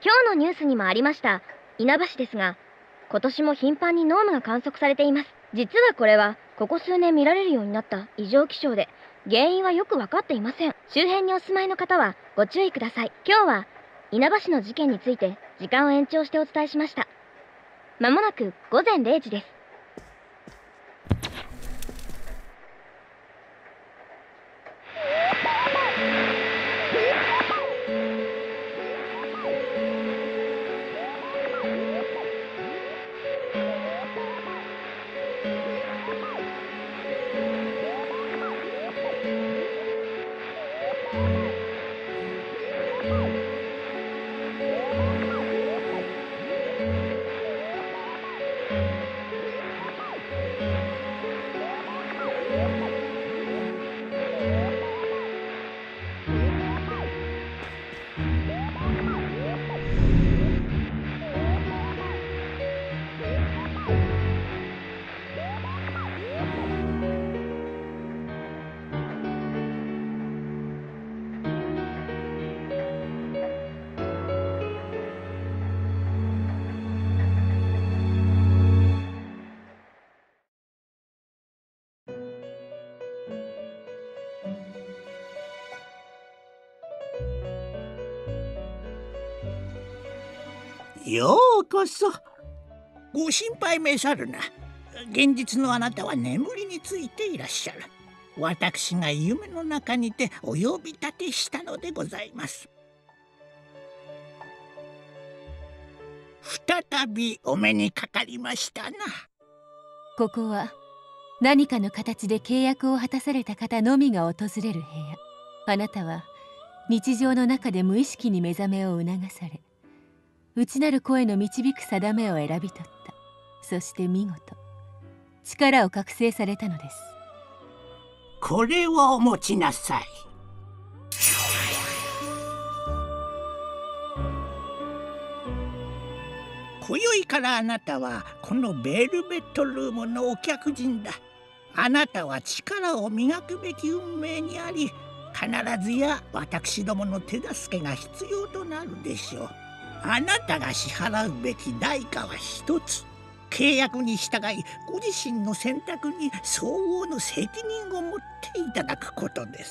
今日のニュースにもありました稲葉市ですが、今年も頻繁に濃霧が観測されています。実はこれはここ数年見られるようになった異常気象で、原因はよく分かっていません。周辺にお住まいの方はご注意ください。今日は稲葉市の事件について時間を延長してお伝えしました。まもなく午前0時です。 ようこそ。ご心配めさるな。現実のあなたは眠りについていらっしゃる。私が夢の中にてお呼び立てしたのでございます。再びお目にかかりましたな。 ここは何かの形で契約を果たされた方のみが訪れる部屋。あなたは日常の中で無意識に目覚めを促され、内なる声の導く定めを選び取った。そして見事力を覚醒されたのです。 これをお持ちなさい。今宵からあなたはこのベルベットルームのお客人だ。あなたは力を磨くべき運命にあり、必ずや私どもの手助けが必要となるでしょう。あなたが支払うべき代価は一つ。契約に従いご自身の選択に相応の責任を持っていただくことです。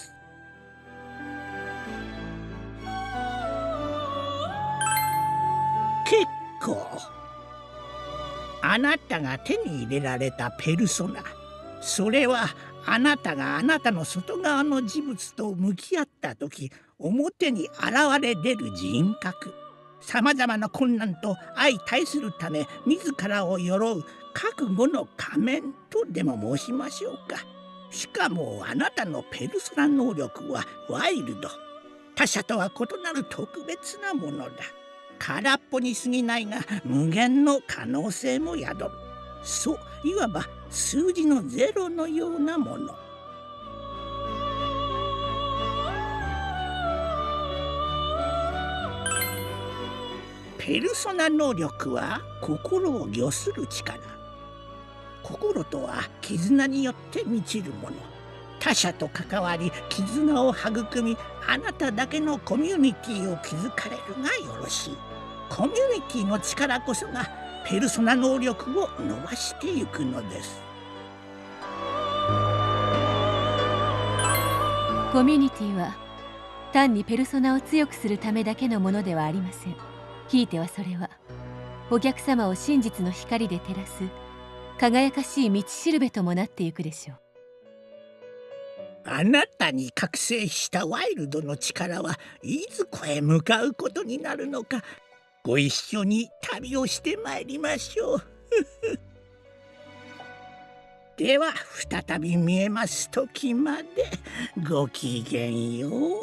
結構。あなたが手に入れられたペルソナ、それはあなたがあなたの外側の事物と向き合った時表に現れ出る人格。さまざまな困難と相対するため自らを鎧う覚悟の仮面とでも申しましょうか。しかもあなたのペルソナ能力はワイルド。他者とは異なる特別なものだ。空っぽに過ぎないが無限の可能性も宿る。そう、いわば数字のゼロのようなもの。ペルソナ能力は心を御する力。心とは絆によって満ちるもの。他者と関わり絆を育み、あなただけのコミュニティを築かれるがよろしい。コミュニティの力こそがペルソナ能力を伸ばしていくのです。 コミュニティは単にペルソナを強くするためだけのものではありません。ひいてはそれはお客様を真実の光で照らす輝かしい道しるべともなっていくでしょう。 あなたに覚醒したワイルドの力はいずこへ向かうことになるのか、ご一緒に旅をしてまいりましょう。では再び見えます時までごきげんよう。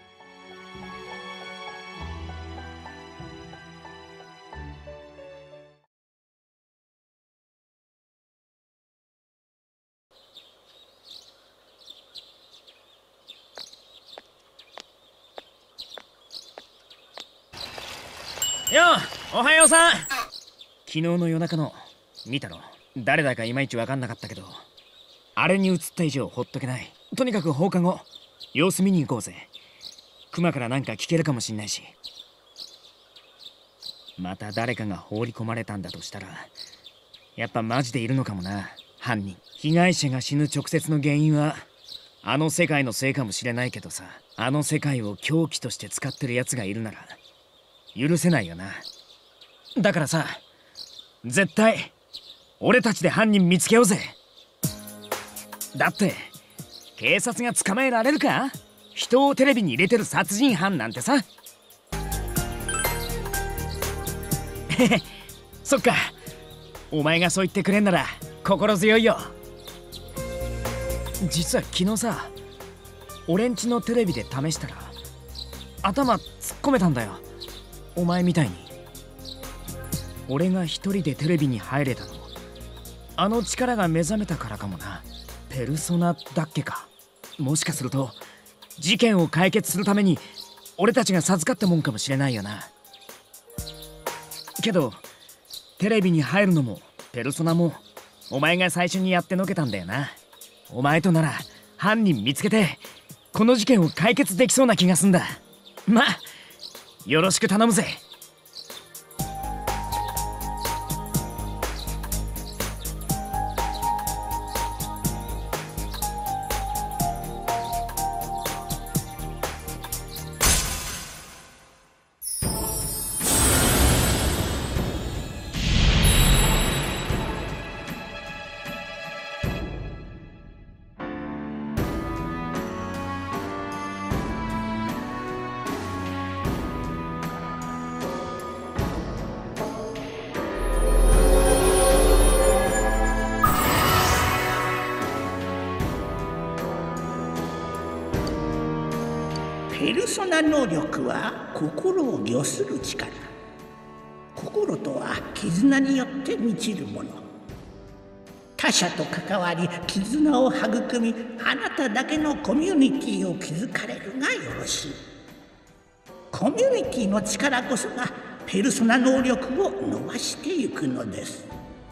よう、おはようさん。昨日の夜中の見たの？誰だかいまいち分かんなかったけど、あれに映った以上ほっとけない。とにかく放課後様子見に行こうぜ。クマからなんか聞けるかもしんないし。 また誰かが放り込まれたんだとしたら、やっぱマジでいるのかもな、犯人。被害者が死ぬ直接の原因はあの世界のせいかもしれないけどさ、あの世界を凶器として使ってるやつがいるなら許せないよな。だからさ、絶対俺たちで犯人見つけようぜ。だって警察が捕まえられるか？人をテレビに入れてる殺人犯なんてさ。そっか、お前がそう言ってくれんなら心強いよ。実は昨日さ、俺んちのテレビで試したら頭突っ込めたんだよ、お前みたいに。俺が一人でテレビに入れたの、あの力が目覚めたからかもな。ペルソナだっけか。もしかすると事件を解決するために俺たちが授かったもんかもしれないよな。けどテレビに入るのもペルソナもお前が最初にやってのけたんだよな。お前となら犯人見つけてこの事件を解決できそうな気がすんだ。まあよろしく頼むぜ。 ペルソナ能力は心を御する力。心とは絆によって満ちるもの。他者と関わり絆を育み、あなただけのコミュニティを築かれるがよろしい。コミュニティの力こそがペルソナ能力を伸ばしていくのです。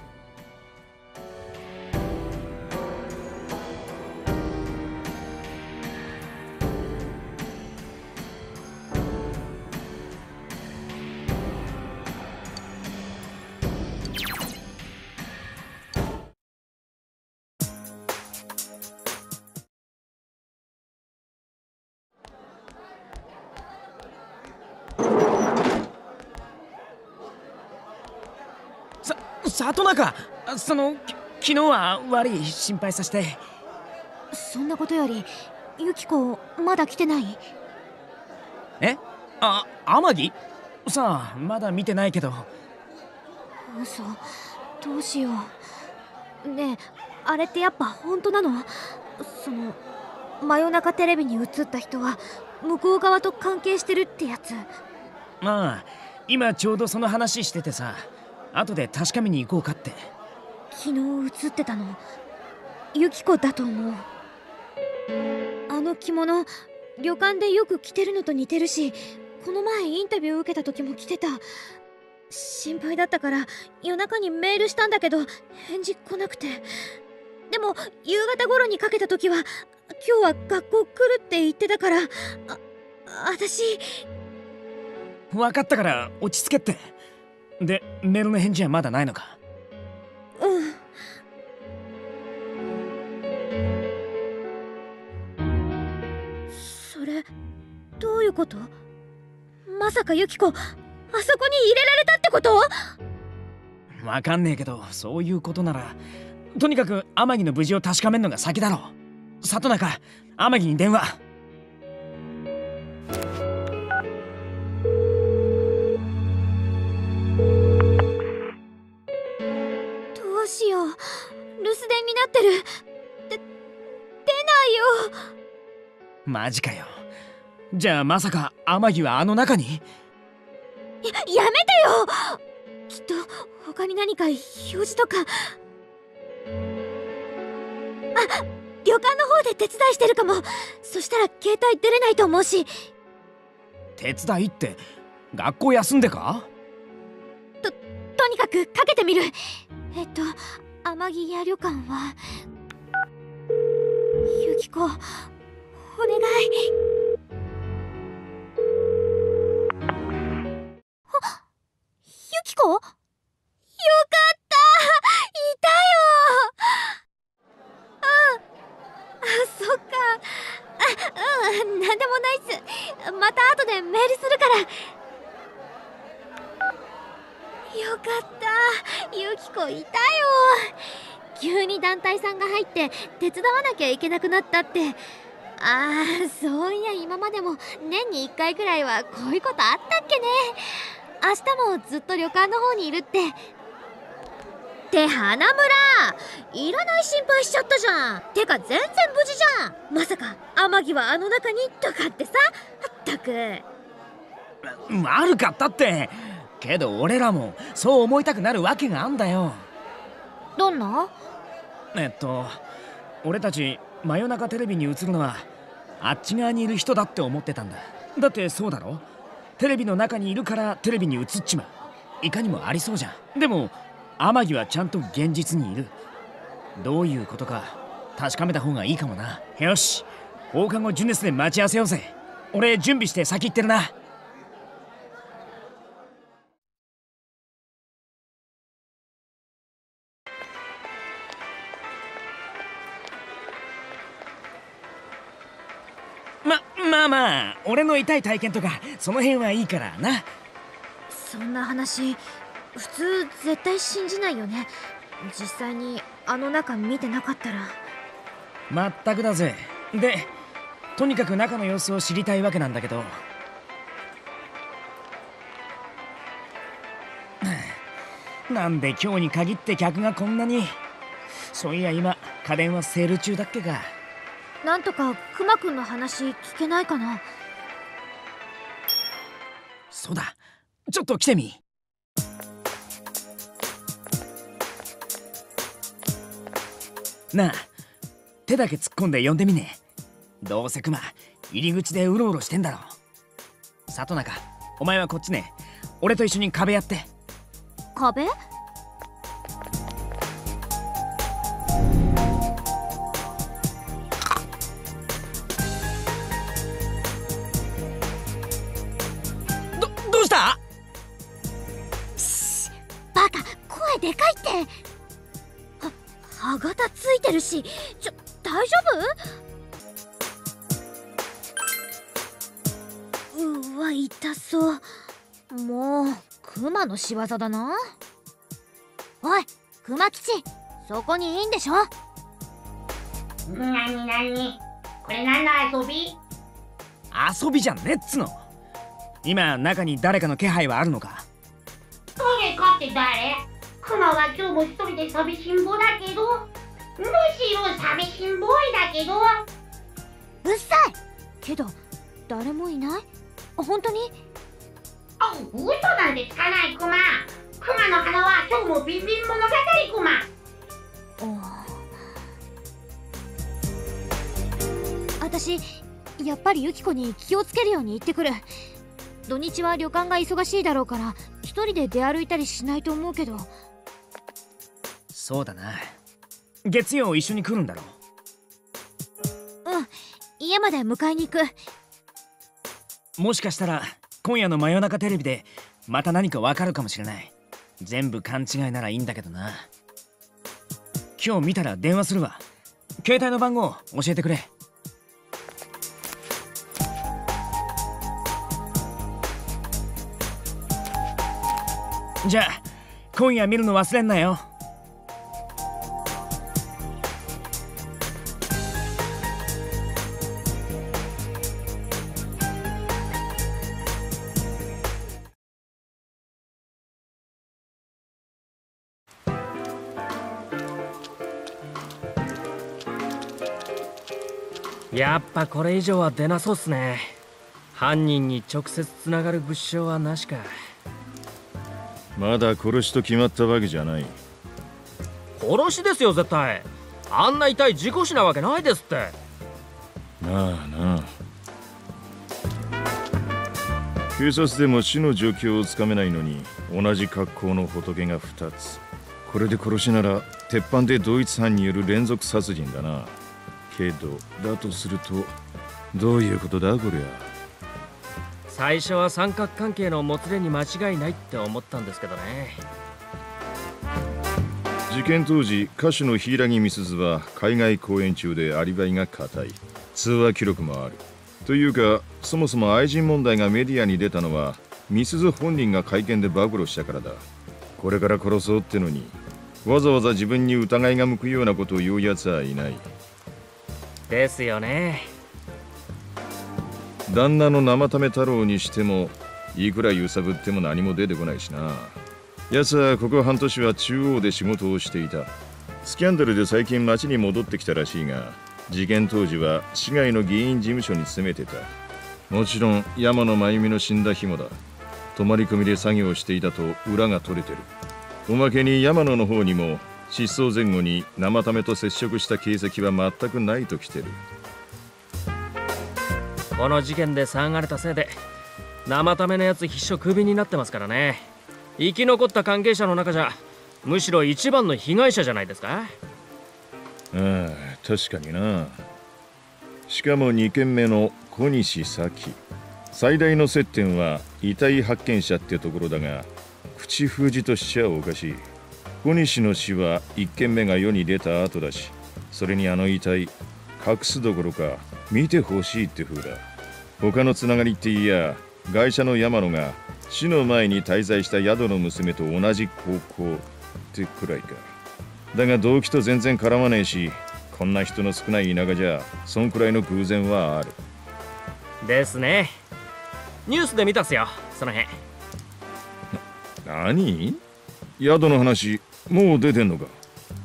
里中、昨日は悪い、心配させて。 そんなことよりユキコまだ来てない？ え？天城？さあ、まだ見てないけど。 嘘、どうしよう。ねえ、あれってやっぱ本当なの？真夜中テレビに映った人は向こう側と関係してるってやつ？ まあ今ちょうどその話しててさ、後で確かめに行こうかって。 昨日映ってたのユキコだと思う。あの着物、旅館でよく着てるのと似てるし、この前インタビュー受けた時も着てた。心配だったから夜中にメールしたんだけど返事来なくて。でも夕方頃にかけた時は今日は学校来るって言ってたから、私。 分かったから落ち着けって。で、メールの返事はまだないのか？ うん。それどういうこと？まさかユキコあそこに入れられたってこと？ わかんねえけど、そういうことならとにかく天城の無事を確かめるのが先だろう。里中、天城に電話。 どうしよう、留守電になってる。出ないよ。 マジかよ。じゃあまさか天城はあの中に？ やめてよ。きっと他に何か表示とか。旅館の方で手伝いしてるかも。そしたら携帯出れないと思うし。 手伝いって学校休んでか？ とにかくかけてみる。天城屋旅館はユキコ、お願い。 きこ？よかった、いたよ。そっか。なんでもないっす。また後でメールするから。よかった、ユキコいたよ。急に団体さんが入って手伝わなきゃいけなくなったって。そういや今までも年に1回くらいはこういうことあったっけね。明日もずっと旅館の方にいるって。って花村、いらない心配しちゃったじゃん。てか全然無事じゃん。まさか天城はあの中にとかってさ。ったく悪かったって。けど俺らもそう思いたくなるわけがあんだよ。 どんな？ 俺たち真夜中テレビに映るのはあっち側にいる人だって思ってたんだ。だってそうだろ。テレビの中にいるからテレビに映っちまう。いかにもありそうじゃん。でも天城はちゃんと現実にいる。どういうことか確かめた方がいいかもな。よし、放課後ジュネスで待ち合わせようぜ。俺準備して先行ってるな。まあ俺の痛い体験とかその辺はいいからな。 そんな話普通絶対信じないよね。実際にあの中見てなかったら。 まったくだぜ。でとにかく中の様子を知りたいわけなんだけど、なんで今日に限って客がこんなに。そういや今家電はセール中だっけか。 なんとかクマくんの話聞けないかな。 そうだ、ちょっと来てみ。なあ、手だけ突っ込んで呼んでみね。どうせクマ入り口でうろうろしてんだろ。里中、お前はこっちね。俺と一緒に壁やって。 壁？ どうした？ バカ、声でかいって。歯型ついてるし、大丈夫？うわ、痛そう。もうクマの仕業だな。おい、クマ吉、そこにいいんでしょ？ なにこれなんだ？遊び？ 遊びじゃねえっつの。今中に誰かの気配はあるのか？ 誰かって誰？クマは今日も一人で寂しんぼだけど、むしろ寂しんぼいだけど。 うっさいけど誰もいない？本当に？ 嘘なんてつかないクマ。クマの鼻は今日もビンビン物語クマ。 私やっぱりユキコに気をつけるように言ってくる。土日は旅館が忙しいだろうから一人で出歩いたりしないと思うけど。 そうだな。月曜一緒に来るんだろう？ うん、家まで迎えに行く。 もしかしたら今夜の真夜中テレビでまた何かわかるかもしれない。全部勘違いならいいんだけどな。今日見たら電話するわ。携帯の番号教えてくれ。じゃあ今夜見るの忘れんなよ。 やっぱこれ以上は出なそうっすね。犯人に直接つながる物証はなしか。 まだ殺しと決まったわけじゃない。 殺しですよ絶対。あんな遺体事故死なわけないですって。 なあなあ、警察でも死の状況をつかめないのに同じ格好の仏が2つ。これで殺しなら鉄板で同一犯による連続殺人だな。けどだとするとどういうことだこりゃ。 最初は三角関係のもつれに間違いないって思ったんですけどね。 事件当時、歌手の柊美鈴は海外公演中でアリバイが固い。通話記録もある。というか、そもそも愛人問題がメディアに出たのは美鈴本人が会見で暴露したからだ。これから殺そうってのに、わざわざ自分に疑いが向くようなことを言うやつはいない。 ですよね。 旦那の生為太郎にしても、いくら揺さぶっても何も出てこないしな。奴はここ半年は中央で仕事をしていた。スキャンダルで最近町に戻ってきたらしいが、事件当時は市外の議員事務所に勤めてた。もちろん山野真由美の死んだ日もだ。泊まり込みで作業していたと裏が取れてる。おまけに山野の方にも失踪前後に生為と接触した形跡は全くないときてる。 この事件で騒がれたせいで生為のやつ必勝クビになってますからね。生き残った関係者の中じゃむしろ一番の被害者じゃないですか。 ああ、確かにな。しかも2件目の小西咲。最大の接点は遺体発見者ってところだが、口封じとしちゃおかしい。小西の死は1件目が世に出た後だし、それにあの遺体隠すどころか見てほしいって風だ。他のつながりっていや、ガイシャの山野が死の前に滞在した宿の娘と同じ高校ってくらいか。だが動機と全然絡まねえし、こんな人の少ない田舎じゃそんくらいの偶然はある。 ですね。ニュースで見たっすよ、その辺。 何？宿の話もう出てんのか？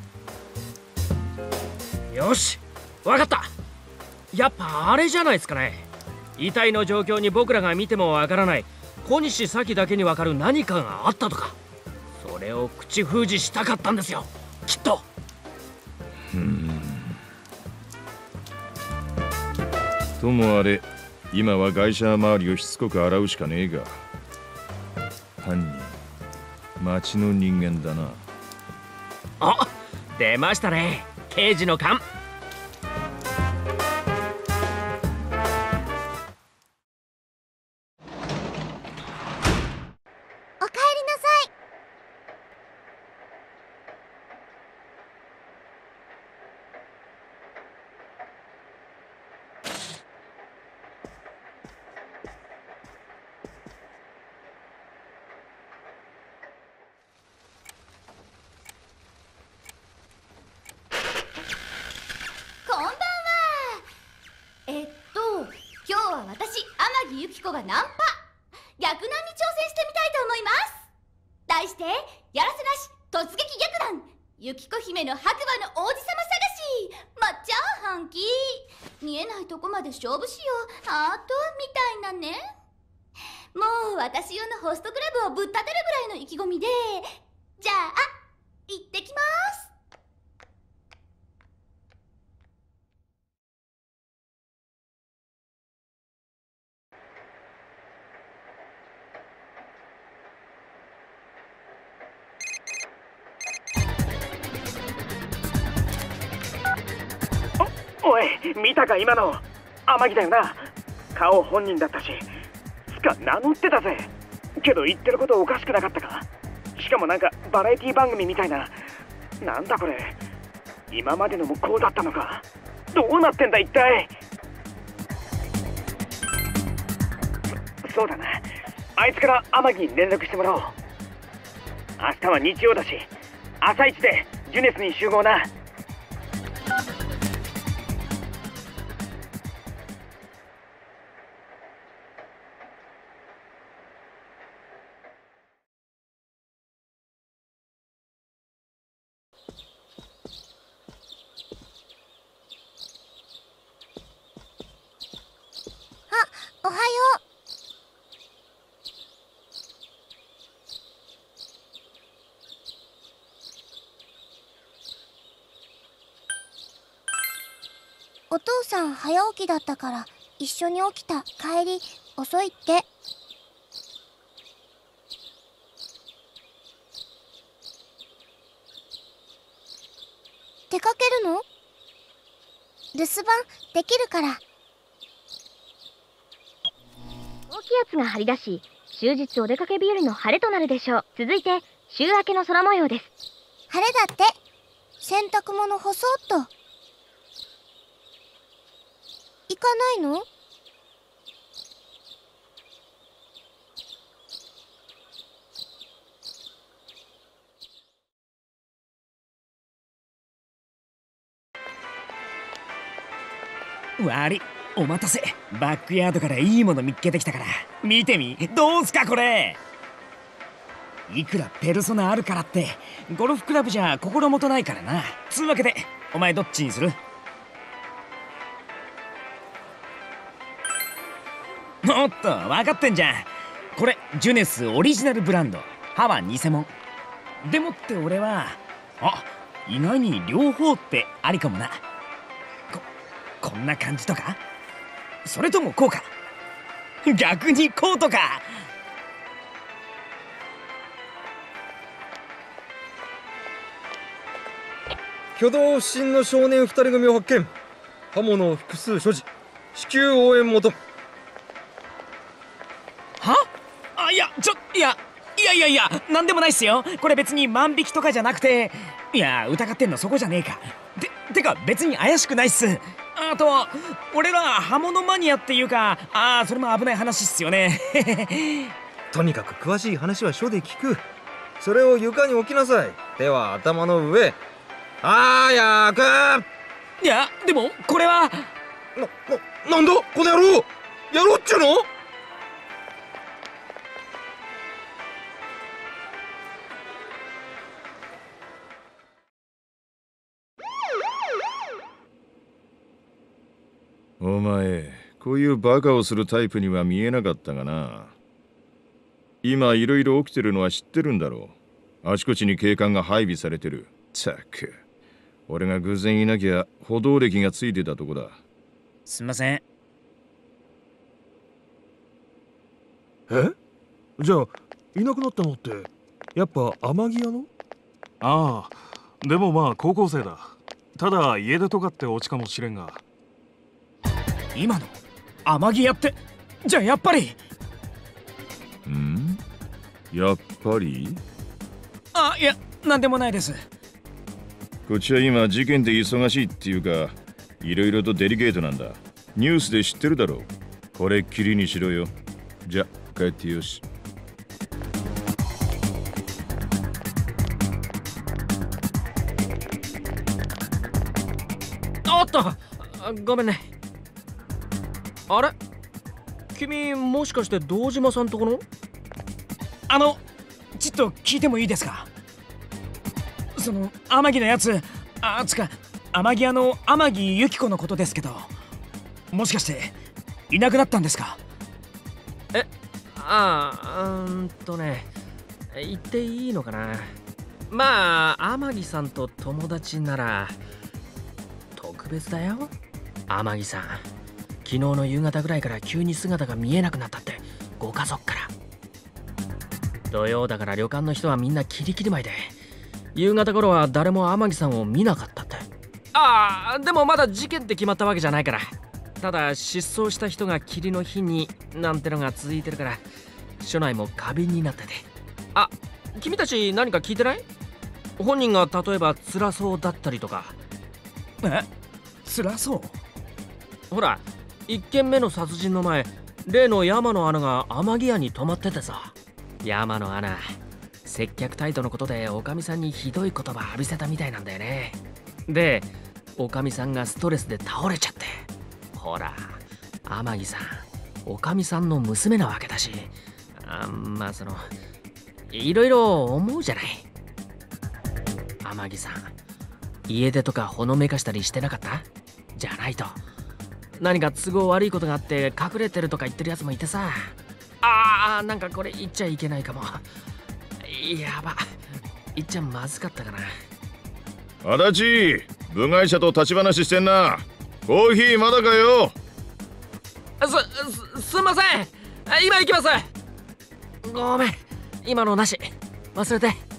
よし、わかった。やっぱあれじゃないですかね。遺体の状況に僕らが見てもわからない小西咲だけにわかる何かがあったとか。それを口封じしたかったんですよ、きっと。 ともあれ、今は外車周りをしつこく洗うしかねえが、犯人町の人間だな。 あ、出ましたね、刑事の勘。 おかえりなさい。 こんばんは。今日は私天城由紀子がナンパ逆難に挑戦してみたいと思います。題してやらせなし突撃逆難、由紀子姫の白馬の王子様探し。まっちゃん、本気見えないとこまで勝負しようハートみたいなね。もう私用のホストクラブをぶっ立てるぐらいの意気込みで、じゃあ行ってきます。 おい、見たか今の。天城だよな。顔本人だったし、つか名乗ってたぜ。けど言ってることおかしくなかったか。しかもなんかバラエティ番組みたいな。なんだこれ、今までのもこうだったのか。どうなってんだ一体。そうだな、あいつから天城に連絡してもらおう。明日は日曜だし、朝一でジュネスに集合な。 おはよう。お父さん早起きだったから一緒に起きた。帰り遅いって。出かけるの？留守番できるから。起圧が張り出し、終日お出かけ日和の晴れとなるでしょう。続いて週明けの空模様です。 晴れだって。洗濯物干そうっと。行かないの？ 悪い、お待たせ。バックヤードからいいもの見っけてきたから見てみ。どうすかこれ。いくらペルソナあるからってゴルフクラブじゃ心もとないからな。つうわけでお前どっちにする？おっと分かってんじゃん。これジュネスオリジナルブランド、歯は偽物でもって俺は意外に両方ってありかもな。こんな感じとか、それともこうか、逆にこうとか。 挙動不審の少年2人組を発見。刃物を複数所持。至急応援求む。 は？いやなんでもないっすよ。これ別に万引きとかじゃなくて。いや疑ってんのそこじゃねえか。てか別に怪しくないっす。あと俺ら刃物マニアっていうか、それも危ない話っすよね。 とにかく詳しい話は署で聞く。それを床に置きなさい。手は頭の上。早く。 いやでもこれはなんだこの野郎。やろうっちゅうの？ お前こういうバカをするタイプには見えなかったがな。今いろいろ起きてるのは知ってるんだろう。あちこちに警官が配備されてる。ったく俺が偶然いなきゃ補導歴がついてたとこだ。 すんません。 え？じゃあいなくなったのってやっぱ天城屋の？ああ、でもまあ高校生だ。ただ家出とかってオチかもしれんが。 今の天城屋ってじゃあやっぱり。 やっぱり？ いやなんでもないです。 こっちは今事件で忙しいっていうかいろいろとデリケートなんだ。ニュースで知ってるだろう。これっきりにしろよ。じゃ帰ってよし。 おっとごめんね。あれ君もしかして堂島さんとこの？ ちょっと聞いてもいいですか？その天城のやつ、天城屋の天城由紀子のことですけど、もしかしていなくなったんですか？ 言っていいのかな。まあ天城さんと友達なら特別だよ。天城さん昨日の夕方ぐらいから急に姿が見えなくなったって、ご家族から。土曜だから旅館の人はみんなキリキリ舞いで、夕方頃は誰も天城さんを見なかったって。でもまだ事件って決まったわけじゃないから。ただ失踪した人が霧の日になんてのが続いてるから、署内も過敏になってて。君たち何か聞いてない？本人が例えば辛そうだったりとか。 辛そう？ ほら1件目の殺人の前、例の山野アナが天城屋に泊まっててさ。山野アナ接客態度のことでおかみさんにひどい言葉浴びせたみたいなんだよね。でおかみさんがストレスで倒れちゃって。ほら天城さんおかみさんの娘なわけだし、いろいろ思うじゃない。天城さん家出とかほのめかしたりしてなかった？じゃないと何か都合悪いことがあって隠れてるとか言ってるやつもいてさ。なんかこれ言っちゃいけないかも。やば、言っちゃまずかったかな。 足立、部外者と立ち話してんな。コーヒーまだかよ。 すんません、今行きます。ごめん今のなし、忘れて。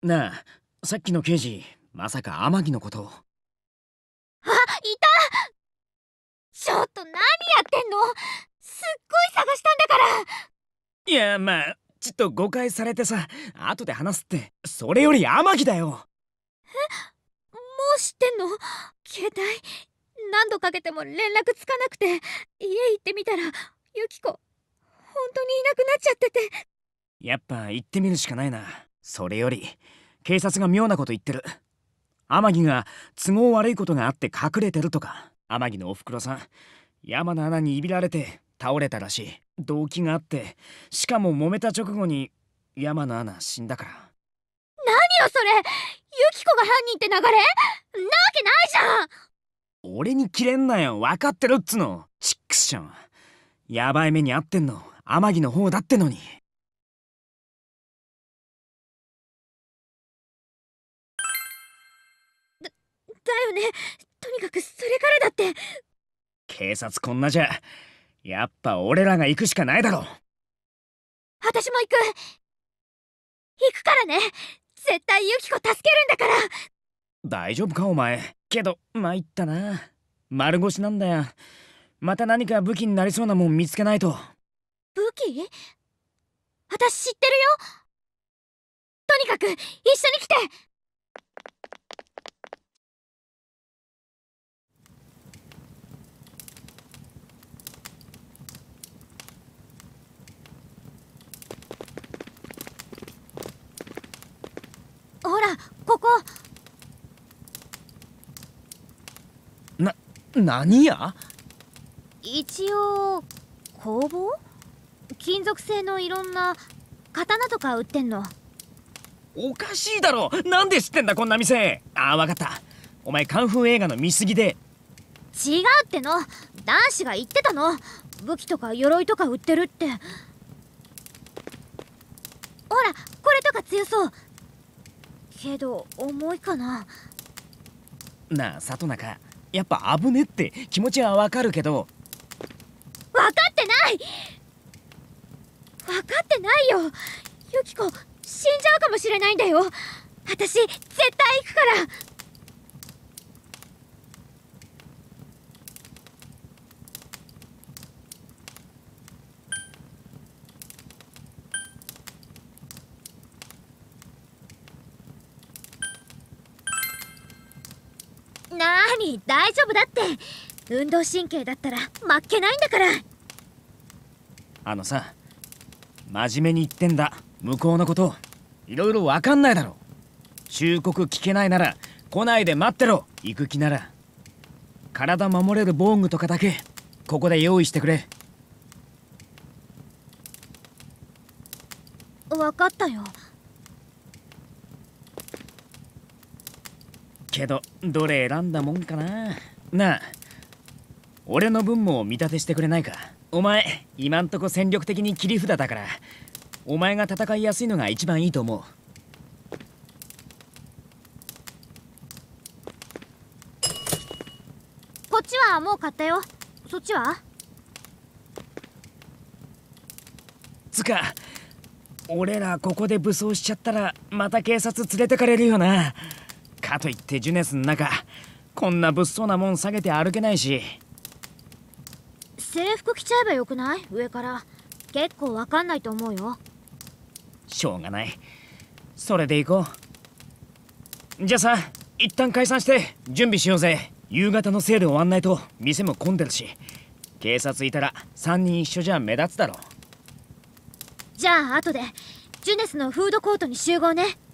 なあ、さっきの刑事、まさか天城のことを。 あ、いた！ちょっと何やってんの？すっごい探したんだから。 いや、まあちょっと誤解されてさ、後で話すって。それより天城だよ。 もう知ってんの？携帯何度かけても連絡つかなくて、家行ってみたらユキコ本当にいなくなっちゃってて。 やっぱ行ってみるしかないな。それより警察が妙なこと言ってる。天城が都合悪いことがあって隠れてるとか。天城のおふくろさん、山の穴にいびられて倒れたらしい。動機があって、しかも揉めた直後に山の穴死んだから。 何よそれ！ユキコが犯人って流れ？なわけないじゃん！ 俺にキレんなよ、分かってるっつの。チックスション、やばい目に遭ってんの天城の方だってのに。 だよね。とにかくそれからだって。 警察こんなじゃやっぱ俺らが行くしかないだろ。 私も行くからね。絶対ユキコ助けるんだから。 大丈夫かお前。けど参ったな。丸腰なんだよ。また何か武器になりそうなもん見つけないと。 武器？私知ってるよ。とにかく一緒に来て。ほら、ここ。 何や？ 一応工房？金属製のいろんな刀とか売ってんの。 おかしいだろ。なんで知ってんだこんな店。ああ、わかった。お前カンフー映画の見過ぎで。 違うっての。男子が言ってたの。武器とか鎧とか売ってるって。ほら、これとか強そう。けど重いかな。 なあ里中、やっぱ危ねって気持ちはわかるけど。 分かってないよ。ユキコ死んじゃうかもしれないんだよ。私絶対行くから。なーに、大丈夫だって。運動神経だったら負けないんだから。 あのさ、真面目に言ってんだ。向こうのこといろいろわかんないだろ。忠告聞けないなら来ないで待ってろ。行く気なら体守れる防具とかだけここで用意してくれ。 分かったよ。 けどどれ選んだもんかな。なあ、俺の分も見立てしてくれないか。お前今んとこ戦力的に切り札だから、お前が戦いやすいのが一番いいと思う。 こっちはもう買ったよ。そっちは？ つか俺らここで武装しちゃったらまた警察連れてかれるよな。かといってジュネスの中こんな物騒なもん下げて歩けないし。 制服着ちゃえばよくない？上から。結構わかんないと思うよ。 しょうがない。それで行こう。じゃあさ、一旦解散して準備しようぜ。夕方のセール終わんないと店も混んでるし、警察いたら3人一緒じゃ目立つだろ。 じゃあ後でジュネスのフードコートに集合ね。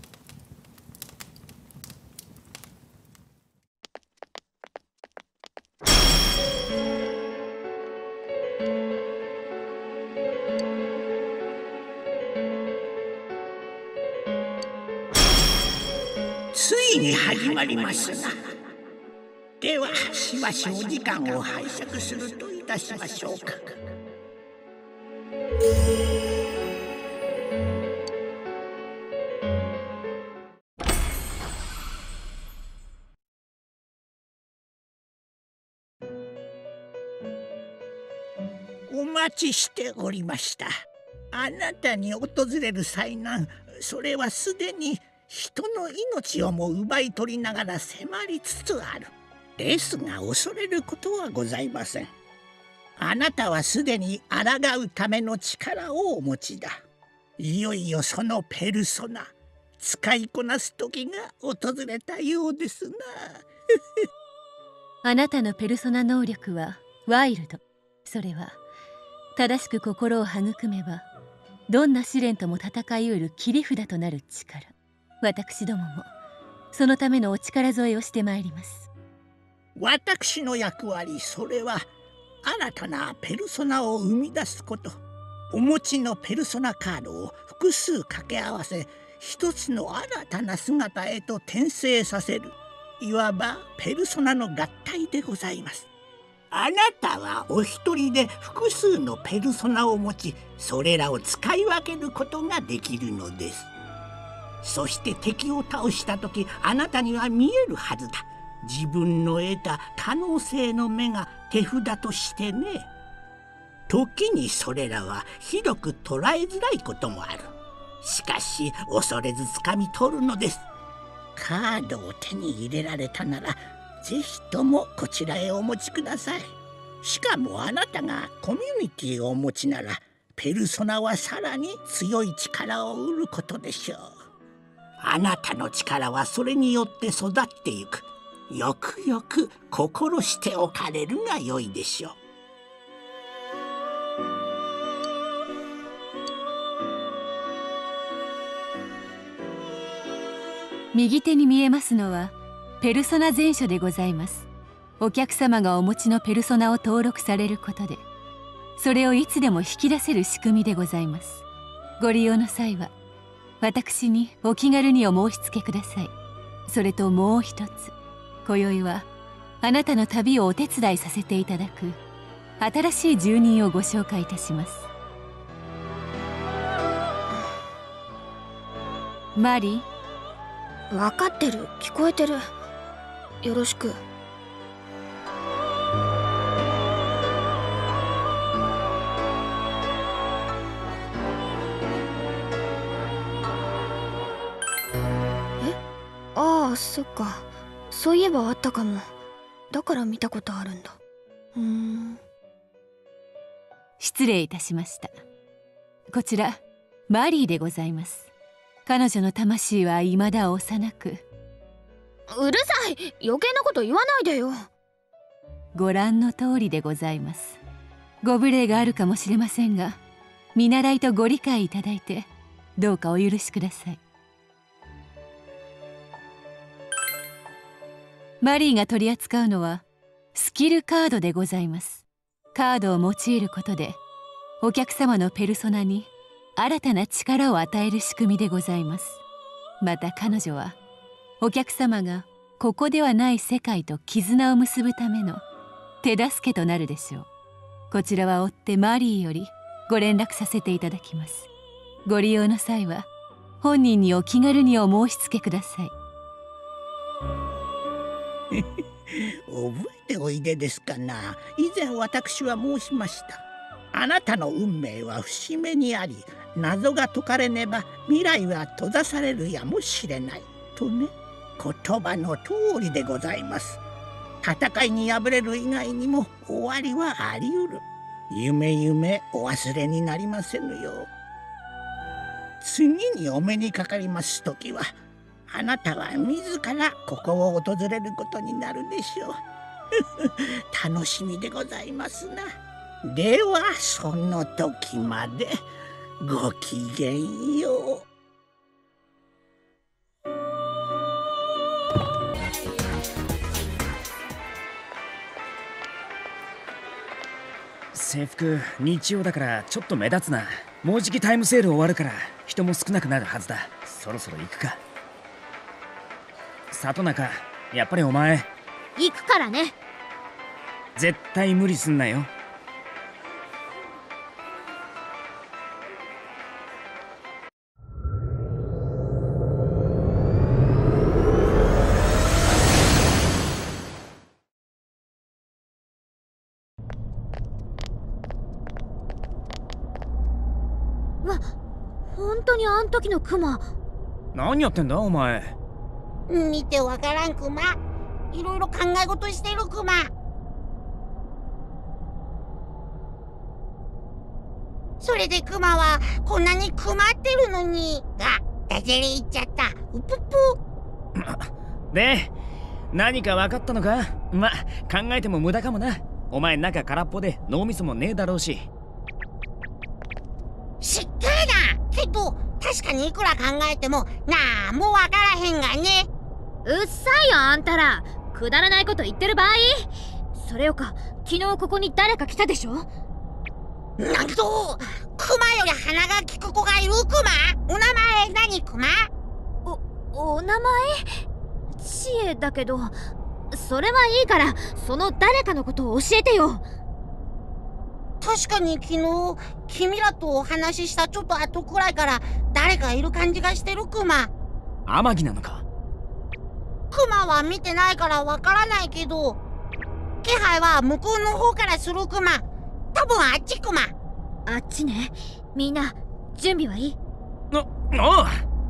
ついに始まりますな。ではしばしお時間を拝借するといたしましょうか。お待ちしておりました。あなたに訪れる災難、それはすでに人の命をも奪い取りながら迫りつつある。ですが恐れることはございません。あなたはすでに抗うための力をお持ちだ。いよいよそのペルソナ、使いこなす時が訪れたようですな。 あなたのペルソナ能力はワイルド。それは正しく心を育めばどんな試練とも戦いうる切り札となる力。私どももそのためのお力添えをしてまいります。 私の役割、それは新たなペルソナを生み出すこと。お持ちのペルソナカードを複数掛け合わせ、一つの新たな姿へと転生させる。いわばペルソナの合体でございます。あなたはお一人で複数のペルソナを持ち、それらを使い分けることができるのです。そして敵を倒した時、あなたには見えるはずだ。自分の得た可能性の目が手札としてね。時にそれらはひどく捉えづらいこともある。しかし恐れず掴み取るのです。カードを手に入れられたなら、ぜひともこちらへお持ちください。しかもあなたがコミュニティをお持ちなら、ペルソナはさらに強い力を得ることでしょう。あなたの力はそれによって育っていく。よくよく心しておかれるがよいでしょう。 右手に見えますのはペルソナ全書でございます。お客様がお持ちのペルソナを登録されることで、それをいつでも引き出せる仕組みでございます。ご利用の際は私にお気軽にお申し付けください。それともう一つ、今宵はあなたの旅をお手伝いさせていただく新しい住人をご紹介いたします。マリー。 分かってる、聞こえてる。よろしく。ああ、そっか。そういえばあったかも。だから見たことあるんだ。 失礼いたしました。こちらマリーでございます。彼女の魂は未だ幼く。 うるさい、余計なこと言わないでよ。 ご覧の通りでございます。ご無礼があるかもしれませんが、見習いとご理解いただいてどうかお許しください。マリーが取り扱うのはスキルカードでございます。カードを用いることでお客様のペルソナに新たな力を与える仕組みでございます。また彼女はお客様がここではない世界と絆を結ぶための手助けとなるでしょう。こちらは追ってマリーよりご連絡させていただきます。ご利用の際は本人にお気軽にお申し付けください。 覚えておいでですかな。以前私は申しました。あなたの運命は節目にあり、謎が解かれねば未来は閉ざされるやもしれないとね。言葉の通りでございます。戦いに敗れる以外にも終わりはあり得る。夢夢お忘れになりませぬよう。次にお目にかかりますときは、あなたは自らここを訪れることになるでしょう。楽しみでございますな。ではその時までごきげんよう。 制服日曜だからちょっと目立つな。もうじきタイムセール終わるから人も少なくなるはずだ。そろそろ行くか。里中、やっぱりお前行くからね。 絶対無理すんなよ。 本当にあん時のクマ。 何やってんだお前。 見てわからんクマ。いろいろ考え事してるクマ。それでクマはこんなに困ってるのに。ダジャレ言っちゃった。うぷぷ。 で何か分かったのか。ま考えても無駄かもな。お前中空っぽで脳みそもねえだろうし。 知ってるな。けど確かにいくら考えてもなんもわからへんがね。 うっさいよあんたら。くだらないこと言ってる場合。それよか昨日ここに誰か来たでしょ。 なんとクマより鼻が利く子がいるクマ。お名前何クマ？ お名前？知恵だけど。それはいいからその誰かのことを教えてよ。 確かに昨日君らとお話ししたちょっと後くらいから誰かいる感じがしてるクマ。 天城なのか？ クマは見てないからわからないけど、気配は向こうの方からするクマ。多分あっちクマ。 あっちね。みんな準備はいい？ ああ。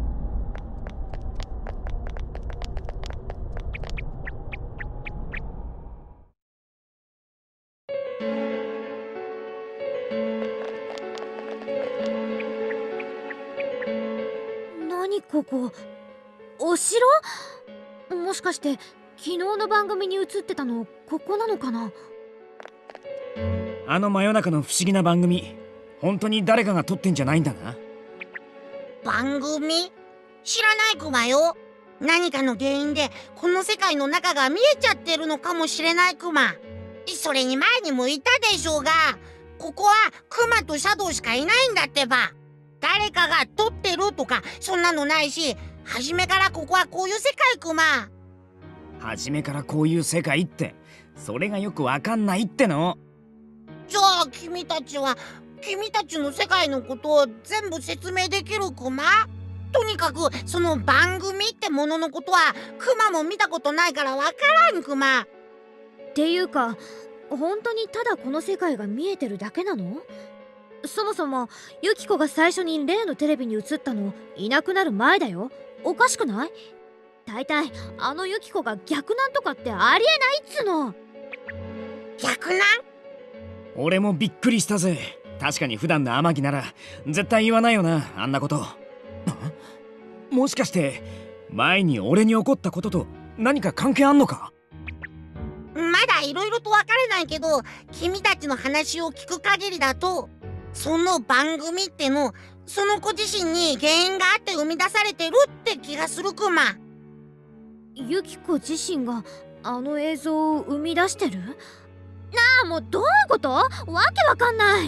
何ここ？お城？もしかして昨日の番組に映ってたのここなのかな？ あの真夜中の不思議な番組、本当に誰かが撮ってんじゃないんだな。 番組？知らないクマよ。何かの原因でこの世界の中が見えちゃってるのかもしれないクマ。それに前にも言ったでしょうが、ここはクマとシャドウしかいないんだってば。誰かが撮ってるとかそんなのないし、初めからここはこういう世界クマ。 初めからこういう世界って、それがよくわかんないっての。 じゃあ君たちは君たちの世界のことを全部説明できるクマ？とにかくその番組ってもののことはクマも見たことないからわからんクマ。 っていうか本当にただこの世界が見えてるだけなの？そもそもユキコが最初に例のテレビに映ったのいなくなる前だよ。おかしくない？大体あのユキコが逆難とかってありえないっつの。 逆難？ 俺もびっくりしたぜ。確かに普段の天城なら絶対言わないよな、あんなこと。もしかして前に俺に起こったことと何か関係あんのか？ まだいろいろと分からないけど、君たちの話を聞く限りだとその番組ってのその子自身に原因があって生み出されてるって気がするクマ。 ユキコ自身があの映像を生み出してる？なあもうどういうこと？わけわかんない。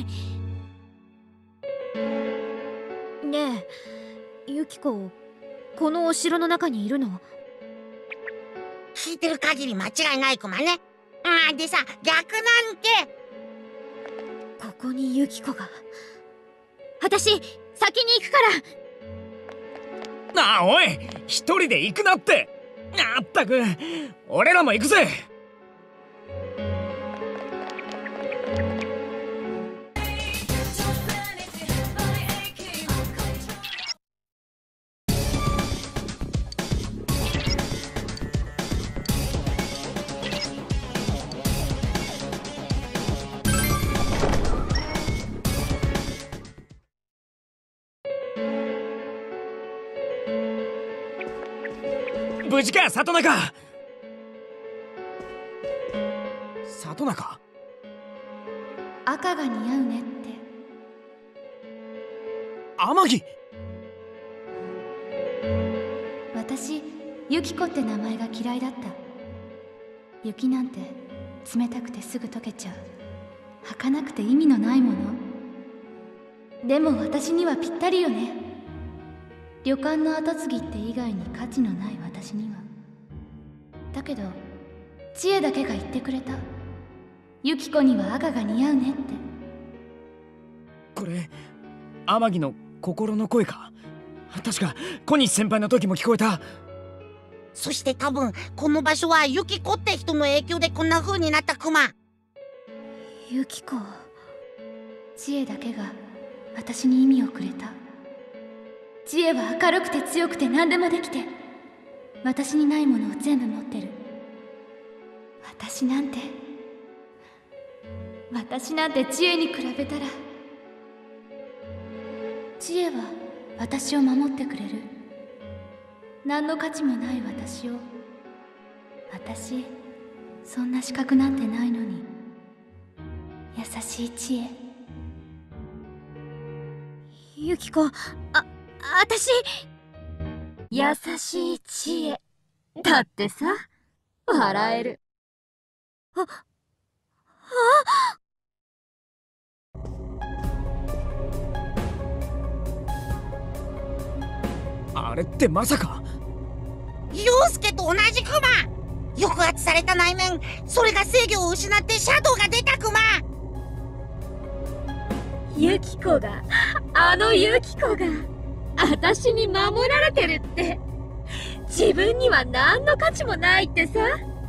ねえユキコこのお城の中にいるの？ 聞いてる限り間違いないクマね。でさ逆なんてここにユキコが。私先に行くから。 おい一人で行くなって。あったく俺らも行くぜ。無事か里中。里中？ 赤が似合うねって。 天城？ 私ユキコって名前が嫌いだった。雪なんて冷たくてすぐ溶けちゃう、儚くて意味のないもの。でも私にはぴったりよね。旅館の跡継ぎって以外に価値のない私には。だけど知恵だけが言ってくれた。ユキコには赤が似合うねって。 これ天城の心の声か？確か小西先輩の時も聞こえた。 そして多分この場所はユキコって人の影響でこんな風になったクマ。 ユキコ。 知恵だけが私に意味をくれた。 知恵は明るくて強くて何でもできて、私にないものを全部持ってる。私なんて知恵に比べたら。知恵は私を守ってくれる。何の価値もない私を。私そんな資格なんてないのに。優しい知恵。 ユキコ、私優しい知恵だってさ、笑える。 あれってまさか陽介と同じクマ。抑圧された内面、それが制御を失ってシャドウが出たクマ。 ユキコが、ユキコが私に守られてるって、自分には何の価値もないってさ。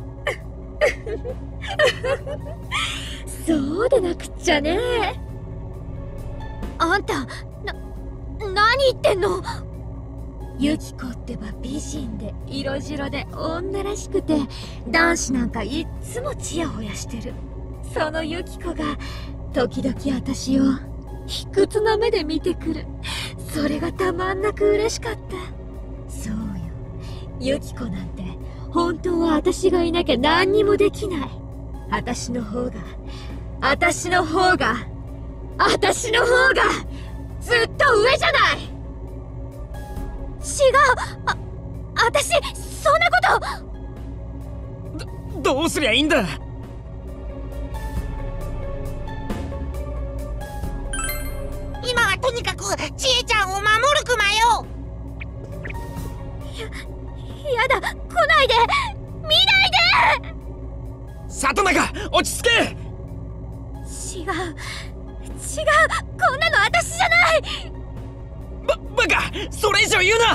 そうでなくっちゃね。あんた、何言ってんの？ユキコってば美人で色白で女らしくて、男子なんかいっつもチヤホヤしてる。そのユキコが時々私を卑屈な目で見てくる。それがたまんなく嬉しかった。そうよ、ユキコなんて本当は私がいなきゃ何にもできない。私の方がずっと上じゃない。違う、私そんなこと。 どうすりゃいいんだ。 今はとにかくちえちゃんを守るクマよ。 やだ、来ないで、見ないで。 里中、落ち着け。 違う、こんなの私じゃない。 バカ、それ以上言う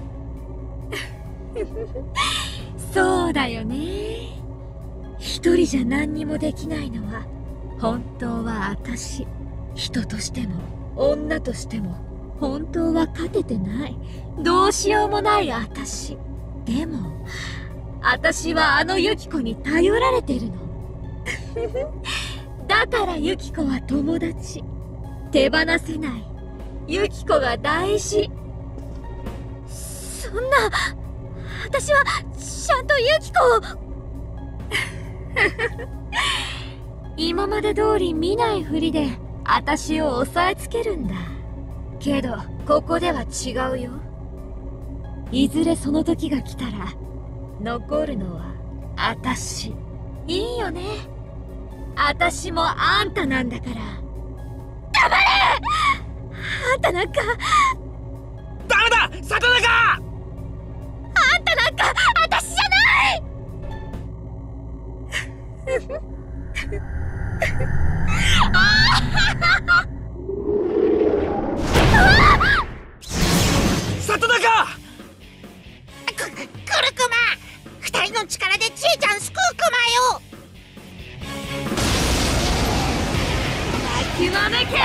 な。 そうだよね。一人じゃ何にもできないのは本当は私。人としても女としても本当は勝ててない。どうしようもない私。でも私はユキコに頼られてるの。だからユキコは友達。手放せない。ユキコが大事。そんな、私はちゃんとユキコを。今まで通り見ないふりで私を押さえつけるんだ。けどここでは違うよ。いずれその時が来たら残るのは私。いいよね。私もあんたなんだから。黙れ！あんたなんか。 ダメだ、里中！ あんたなんか私じゃない！ 里中！ 来るクマ！二人の力でちえちゃん救うクマよ！ 泣きわめけ！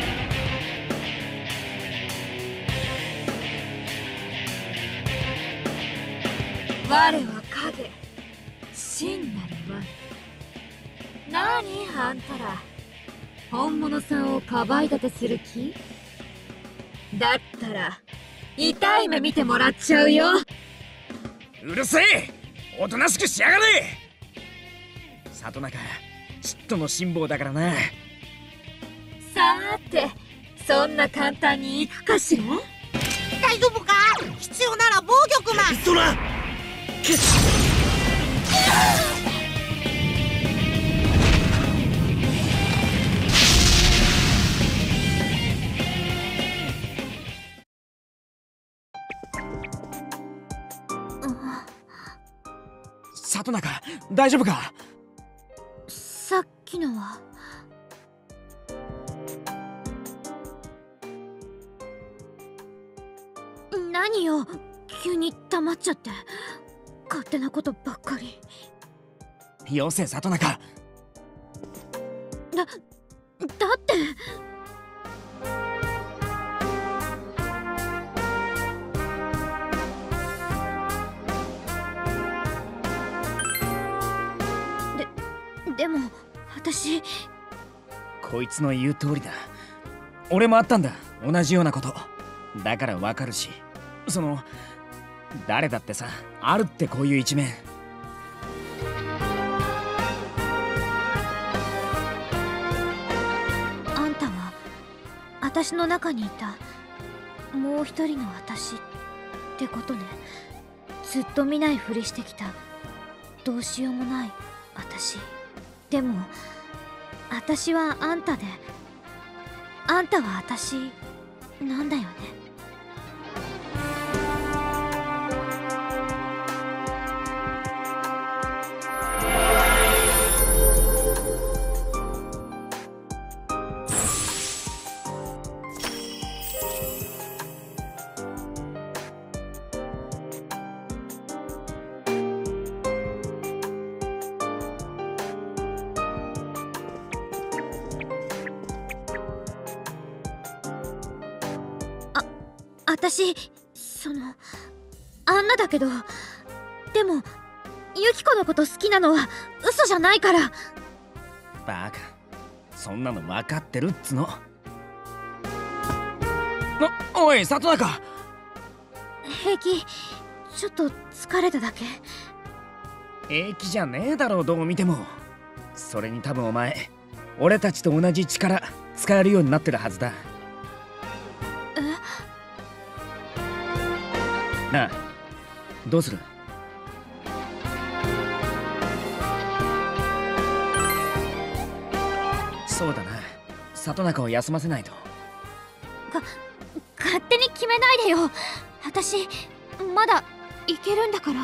我は影、真なる我。何あんたら、本物さんをかばい立てする気？だったら痛い目見てもらっちゃうよ。 うるせえ、おとなしくしやがれ。里中、嫉妬の辛抱だからな。 さーて、そんな簡単にいくかしら？ 大丈夫か？必要なら防御クマ。 そら里中、大丈夫か？ さっきのは。何よ、急に黙っちゃって。勝手なことばっかり。 よせ、里中。 だってでも私、 こいつの言う通りだ。俺もあったんだ、同じようなこと。だからわかるし、誰だってさ、あるってこういう一面。 あんたは私の中にいたもう一人の私ってことね。ずっと見ないふりしてきたどうしようもない私。でも私はあんたで、あんたは私なんだよね。私、あんなだけど、でもユキコのこと好きなのは嘘じゃないから。 バカ、そんなの分かってるっつの。おい里中。 平気、ちょっと疲れただけ。 平気じゃねえだろう、どう見ても。それに多分お前、俺たちと同じ力使えるようになってるはずだ。なあ、どうする？そうだな、里中を休ませないと。 勝手に決めないでよ。私まだいけるんだから。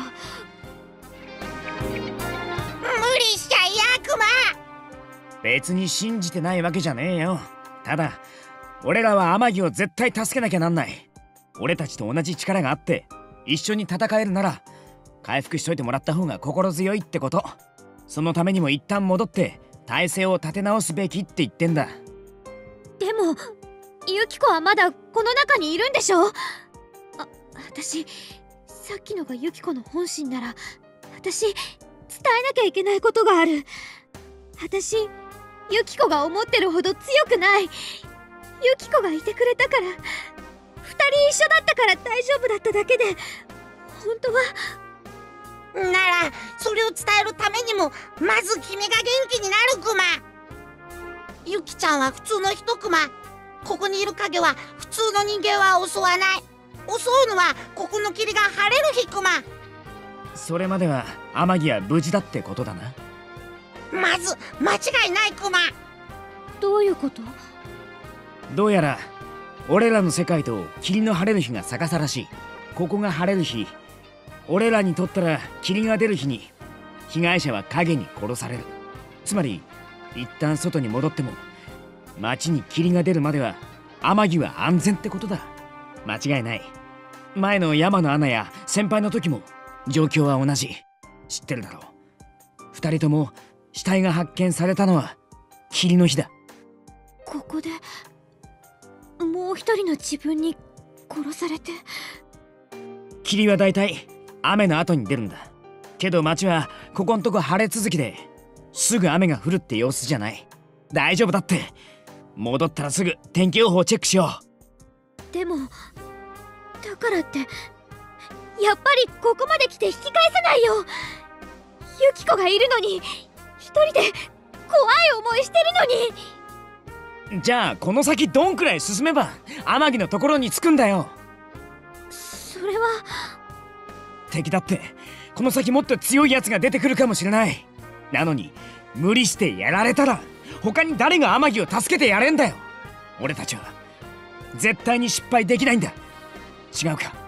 無理しちゃいやクマ。 別に信じてないわけじゃねえよ。ただ俺らは天城を絶対助けなきゃなんない。俺たちと同じ力があって一緒に戦えるなら回復しといてもらった方が心強いってこと。そのためにも一旦戻って体勢を立て直すべきって言ってんだ。 でもユキコはまだこの中にいるんでしょ。私さっきのがユキコの本心なら、私伝えなきゃいけないことがある。私ユキコが思ってるほど強くない。ユキコがいてくれたから、2人一緒だったから大丈夫だっただけで、本当は。 ならそれを伝えるためにもまず君が元気になるクマ。ユキちゃんは普通の人クマ。ここにいる影は普通の人間は襲わない。襲うのはここの霧が晴れる日クマ。 それまでは天城は無事だってことだな。 まず間違いないクマ。 どういうこと？ どうやら俺らの世界と霧の晴れる日が逆さらしい。ここが晴れる日、俺らにとったら霧が出る日に被害者は影に殺される。つまり一旦外に戻っても街に霧が出るまでは天城は安全ってことだ。間違いない。前の山のアナや先輩の時も状況は同じ。知ってるだろう。二人とも死体が発見されたのは霧の日だ。 ここでもう一人の自分に殺されて。 霧はだいたい雨の後に出るんだけど、街はここんとこ晴れ続きですぐ雨が降るって様子じゃない。大丈夫だって。戻ったらすぐ天気予報チェックしよう。でもだからってやっぱりここまで来て引き返せないよ。ユキコがいるのに一人で怖い思いしてるのに。 じゃあこの先どんくらい進めば天城のところに着くんだよ。 それは敵だってこの先もっと強いやつが出てくるかもしれない。なのに無理してやられたら他に誰が天城を助けてやれんだよ。俺たちは絶対に失敗できないんだ。違うか？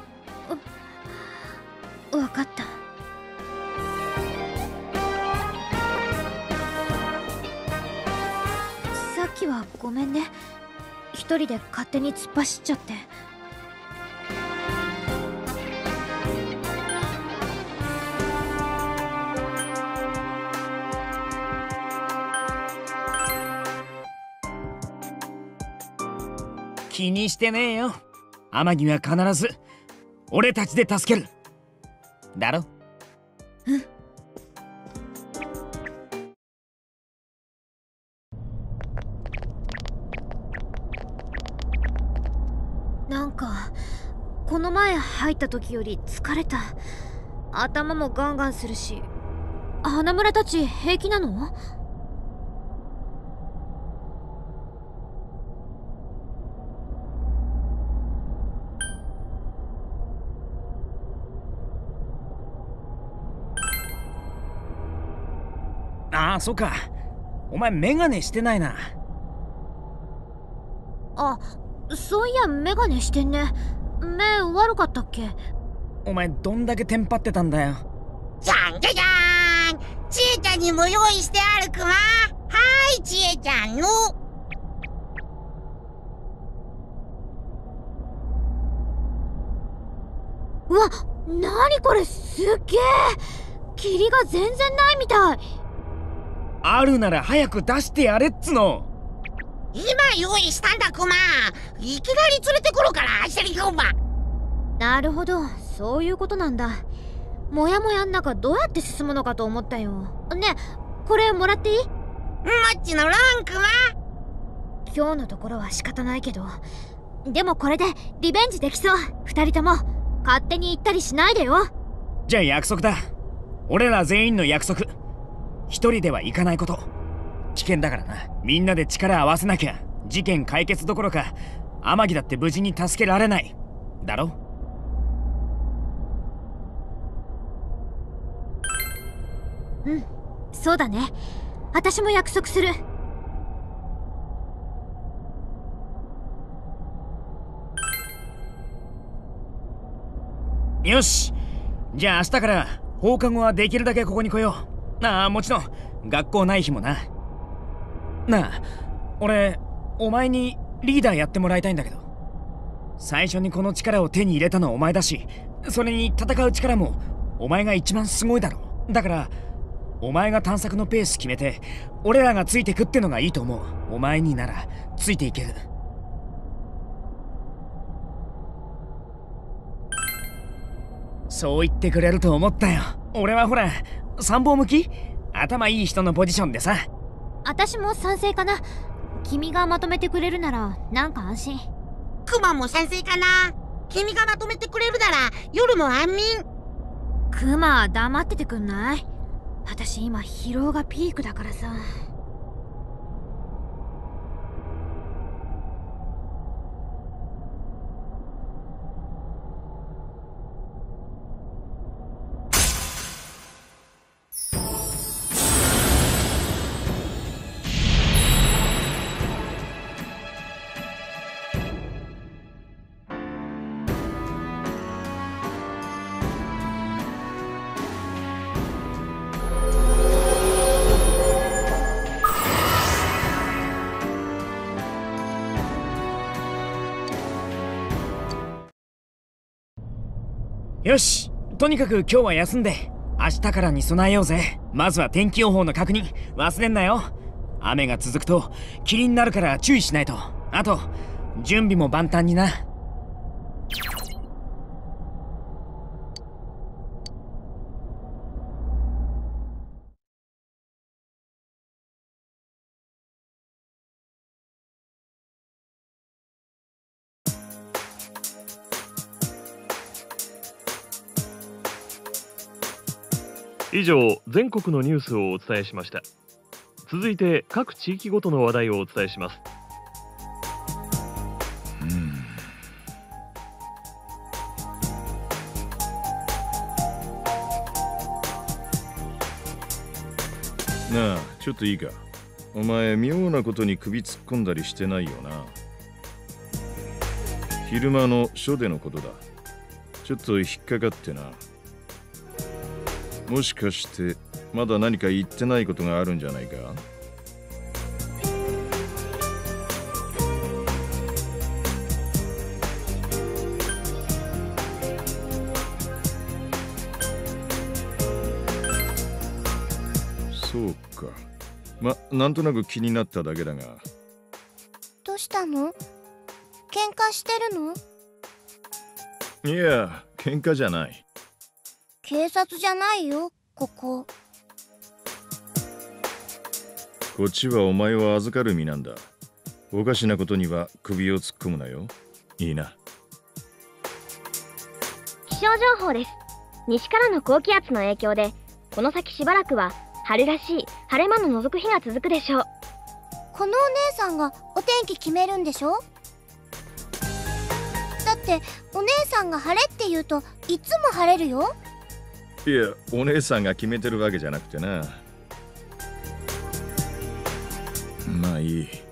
分かった。さっきはごめんね。一人で勝手に突っ走っちゃって。 気にしてねえよ。天城は必ず俺たちで助けるだろ。 うん。 なんかこの前入った時より疲れた。頭もガンガンするし。花村たち平気なの？ ああ、そっか。お前メガネしてないな。 あ、そういやメガネしてんね。目悪かったっけ？ お前どんだけテンパってたんだよ。 じゃんじゃじゃーん、ちえちゃんにも用意してあるクマ。はーい、ちえちゃんの。 うわ、なにこれ、すっげえ。霧が全然ないみたい。 あるなら早く出してやれっつの。 今用意したんだクマ。いきなり連れてくるから焦りクマ。 なるほど、そういうことなんだ。もやもやん中どうやって進むのかと思ったよ。ね、これもらっていい？ もっちのロンクマ。 今日のところは仕方ないけど、でもこれでリベンジできそう。二人とも勝手に行ったりしないでよ。 じゃあ約束だ。俺ら全員の約束。一人では行かないこと。危険だからな。みんなで力合わせなきゃ事件解決どころか天城だって無事に助けられないだろ。 うん、そうだね。私も約束する。 よし、じゃあ明日から放課後はできるだけここに来よう。ああ、もちろん学校ない日もな。なあ、俺お前にリーダーやってもらいたいんだけど。最初にこの力を手に入れたのはお前だし、それに戦う力もお前が一番すごいだろ。だからお前が探索のペース決めて俺らがついてくってのがいいと思う。お前にならついていける。そう言ってくれると思ったよ。俺はほら参謀向き、頭いい人のポジションでさ。 私も賛成かな。君がまとめてくれるならなんか安心。 クマも賛成かな。君がまとめてくれるなら夜も安眠。 クマ黙っててくんない？私今疲労がピークだからさ。 よし、とにかく今日は休んで明日からに備えようぜ。まずは天気予報の確認忘れんなよ。雨が続くと霧になるから注意しないと。あと準備も万端にな。 以上、全国のニュースをお伝えしました。続いて各地域ごとの話題をお伝えします。 なあ、ちょっといいか。お前妙なことに首突っ込んだりしてないよな。昼間の書でのことだ。ちょっと引っかかってな。もしかしてまだ何か言ってないことがあるんじゃないか。そうか。なんとなく気になっただけだが。 どうしたの？喧嘩してるの？ いや、喧嘩じゃない。 警察じゃないよ、ここ。 こっちはお前を預かる身なんだ。おかしなことには首を突っ込むなよ。いいな。 気象情報です。西からの高気圧の影響でこの先しばらくは春らしい晴れ間の覗く日が続くでしょう。 このお姉さんがお天気決めるんでしょ？だってお姉さんが晴れって言うといつも晴れるよ。 いや、お姉さんが決めてるわけじゃなくてな。まあいい。